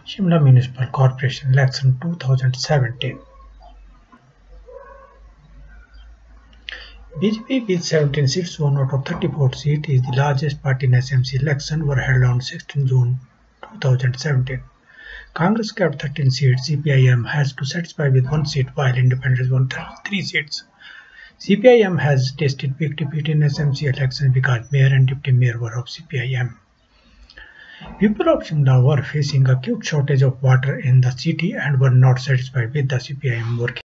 Shimla Municipal Corporation Election 2017. BJP with 17 seats won out of 34 seats is the largest party in SMC election were held on 16 June 2017. Congress kept 13 seats, CPIM has to satisfy with 1 seat while Independents won 3 seats. CPIM has tasted big defeat in SMC elections because mayor and deputy mayor were of CPIM. People of Shimla were facing acute shortage of water in the city and were not satisfied with the CPIM working.